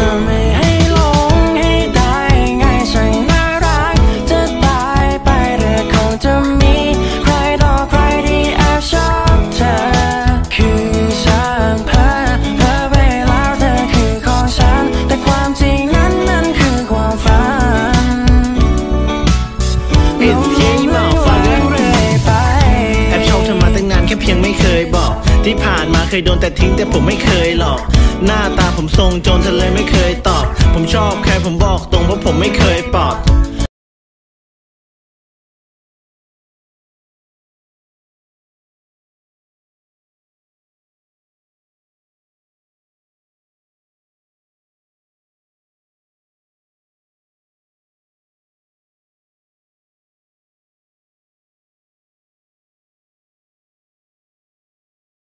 จะไม่ให้หลงให้ได้ไงช่างน่ารักจะตายไปหรือคงจะมีใครต่อใครที่แอบชอบเธอคือฉันเพ้อไปแล้วเธอคือของฉันแต่ความจริงนั้นคือความฝันแอบชอบเธอมาตั้งนานแค่เพียงไม่เคยบอกที่ผ่านมาเคยโดนแต่ทิ้งแต่ผมไม่เคยหลอกหน้าตาผมทรงโจรเธอเลยไม่เคยตอบผมชอบใครผมบอกตรงเพราะผมไม่เคยปลอบ